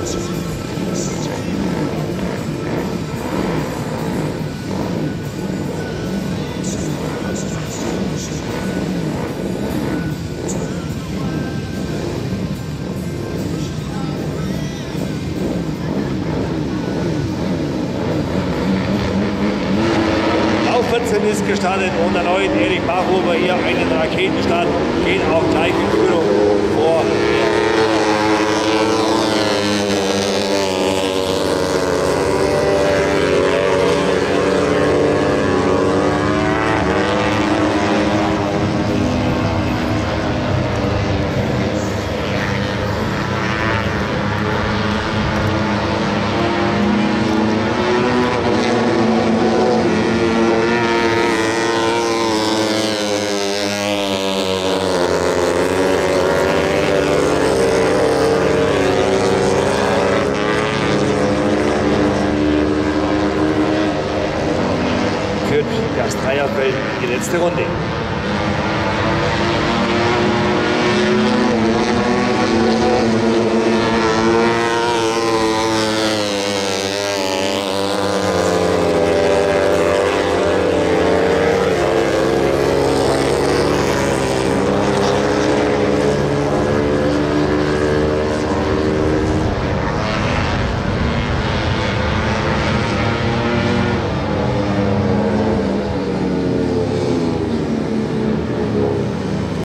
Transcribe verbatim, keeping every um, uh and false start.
vierzehn ist gestartet und erneut Erik Bachhuber hier einen Raketenstart, geht auch gleich in Führung vor. Das Dreierfeld in die letzte Runde.